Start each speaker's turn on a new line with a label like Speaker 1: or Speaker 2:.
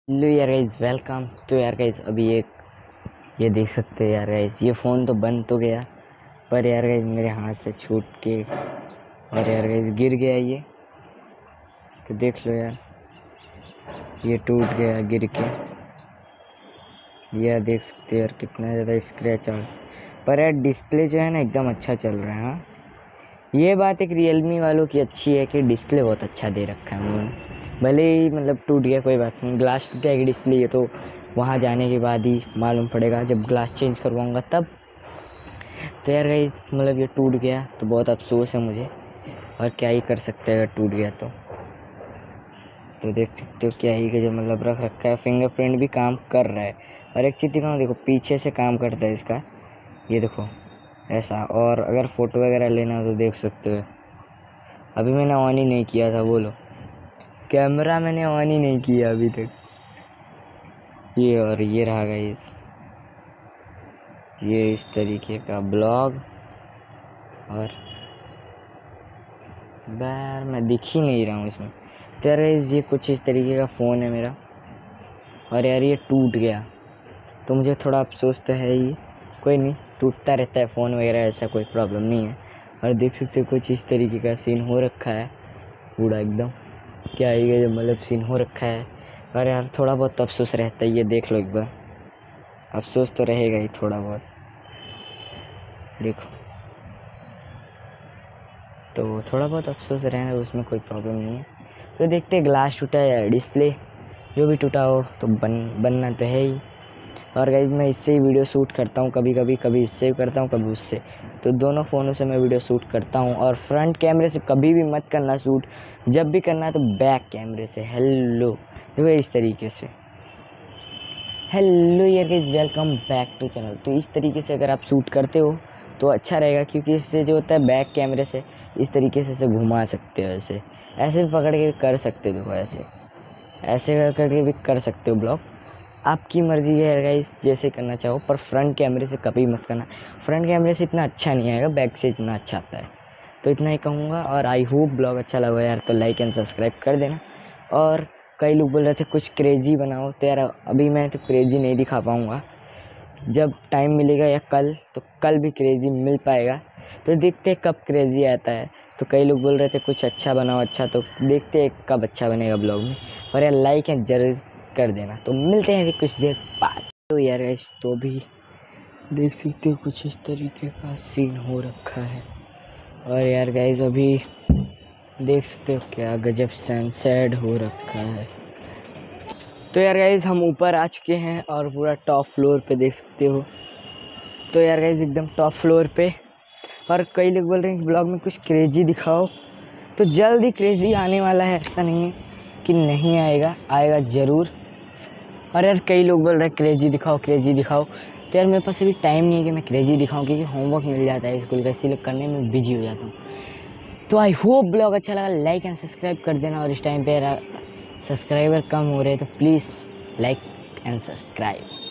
Speaker 1: Hello यार guys, welcome. तो यार गाइस अभी ये देख सकते हो यार गाइस, ये फ़ोन तो बन तो गया, पर यार गाइस मेरे हाथ से छूट के और यार गाइस गिर गया ये। तो देख लो यार, ये टूट गया गिर के। ये देख सकते हो यार कितना ज़्यादा स्क्रैच और पर यार डिस्प्ले जो है ना एकदम अच्छा चल रहा है। हाँ, ये बात एक रियलमी वालों की अच्छी है कि डिस्प्ले बहुत अच्छा दे रखा है उन्होंने। भले ही मतलब टूट गया कोई बात नहीं, ग्लास टूट जाएगी डिस्प्ले, ये तो वहाँ जाने के बाद ही मालूम पड़ेगा जब ग्लास चेंज करवाऊँगा तब। तो यार गाइस मतलब ये टूट गया तो बहुत अफसोस है मुझे, और क्या ही कर सकते हैं अगर टूट गया तो देख सकते हो क्या ही कि जो मतलब रख रखा है। फिंगरप्रिंट भी काम कर रहा है, और एक चीज़ दिखाऊँ, देखो पीछे से काम करता है इसका, ये देखो ऐसा। और अगर फ़ोटो वगैरह लेना हो तो देख सकते हो। अभी मैंने ऑन ही नहीं किया था, बोलो कैमरा मैंने ऑन ही नहीं किया अभी तक। ये और ये रहा गाइस, ये इस तरीके का ब्लॉग। और यार मैं दिख ही नहीं रहा हूँ इसमें। तो यार गाइस ये कुछ इस तरीके का फ़ोन है मेरा, और यार ये टूट गया तो मुझे थोड़ा अफसोस तो है ही। कोई नहीं, टूटता रहता है फ़ोन वगैरह, ऐसा कोई प्रॉब्लम नहीं है। और देख सकते हो कुछ इस तरीके का सीन हो रखा है पूरा एकदम, क्या ही मतलब सीन हो रखा है। और यार थोड़ा बहुत तो अफसोस रहता है, ये देख लो एक बार, अफसोस तो रहेगा ही थोड़ा बहुत। देखो तो थोड़ा बहुत अफसोस रहना, उसमें कोई प्रॉब्लम नहीं है। तो देखते हैं, ग्लास टूटा है या डिस्प्ले, जो भी टूटा हो तो बनना तो है ही। और गाइस मैं इससे ही वीडियो शूट करता हूँ, कभी कभी कभी इससे भी करता हूँ कभी उससे, तो दोनों फ़ोनों से मैं वीडियो शूट करता हूँ। और फ्रंट कैमरे से कभी भी मत करना शूट, जब भी करना है तो बैक कैमरे से। हेलो देखो इस तरीके से। हेलो यार guys, welcome back to channel. तो इस तरीके से अगर आप शूट करते हो तो अच्छा रहेगा, क्योंकि इससे जो होता है बैक कैमरे से इस तरीके से घुमा सकते हो, ऐसे भी पकड़ के भी कर सकते हो। देखो ऐसे करके भी कर सकते हो ब्लॉग, आपकी मर्ज़ी है गाइस, जैसे करना चाहो। पर फ्रंट कैमरे से कभी मत करना, फ्रंट कैमरे से इतना अच्छा नहीं आएगा, बैक से इतना अच्छा आता है। तो इतना ही कहूँगा, और आई होप ब्लॉग अच्छा लगा यार, तो लाइक एंड सब्सक्राइब कर देना। और कई लोग बोल रहे थे कुछ क्रेजी बनाओ, तो यार अभी मैं तो क्रेजी नहीं दिखा पाऊँगा, जब टाइम मिलेगा या कल, तो कल भी क्रेजी मिल पाएगा। तो देखते हैं कब क्रेजी आता है। तो कई लोग बोल रहे थे कुछ अच्छा बनाओ, अच्छा, तो देखते हैं कब अच्छा बनेगा ब्लॉग में। और यार लाइक एंड जरूर कर देना। तो मिलते हैं अभी कुछ देर बाद। तो यार गाइस तो भी देख सकते हो कुछ इस तरीके का सीन हो रखा है। और यार गाइस अभी देख सकते हो क्या गजब सनसेट हो रखा है। तो यार गाइस हम ऊपर आ चुके हैं और पूरा टॉप फ्लोर पे देख सकते हो। तो यार गाइस एकदम टॉप फ्लोर पे, और कई लोग बोल रहे हैं कि ब्लॉग में कुछ क्रेजी दिखाओ, तो जल्द ही क्रेजी आने वाला है, ऐसा नहीं है कि नहीं आएगा, आएगा ज़रूर। और यार कई लोग बोल रहे हैं क्रेजी दिखाओ क्रेजी दिखाओ, तो यार मेरे पास अभी टाइम नहीं है कि मैं क्रेजी दिखाऊं, क्योंकि होमवर्क मिल जाता है स्कूल का, इसीलिए करने में बिजी हो जाता हूँ। तो आई होप ब्लॉग अच्छा लगा, लाइक एंड सब्सक्राइब कर देना। और इस टाइम पे सब्सक्राइबर कम हो रहे हैं, तो प्लीज़ लाइक एंड सब्सक्राइब।